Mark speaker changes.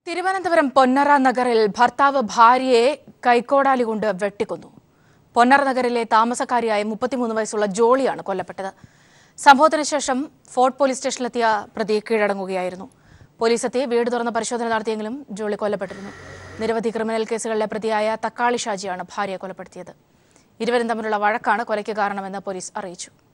Speaker 1: തിരുവനന്തപുരം പൊന്നറ നഗറിൽ ഭർത്താവ് ഭാര്യയെ കൈക്കോടാലി കൊണ്ട് വെട്ടിക്കൊന്നു. പൊന്നറ നഗറിലെ താമസക്കാരിയായ 33 വയസ്സുള്ള ജോളിയാണ് കൊല്ലപ്പെട്ടത്. സംഭവത്തിന് ശേഷം ഫോർട്ട് പോലീസ് സ്റ്റേഷനിലെത്തിയ പ്രതി കീഴടങ്ങുകയായിരുന്നു. പോലീസ് എത്തി വീട് തുറന്ന് പരിശോധന നടത്തിയെങ്കിലും ജോളി കൊല്ലപ്പെട്ടിരുന്നു. നിരവധി ക്രിമിനൽ കേസുകളിലെ പ്രതിയായ തക്കാളി ഷാജിയാണ് ഭാര്യയെ കൊലപ്പെടുത്തിയത്. ഇരുവരും തമ്മിലുള്ള വഴക്കാണ് കൊലയ്ക്ക് കാരണമെന്ന് പോലീസ് അറിയിച്ചു.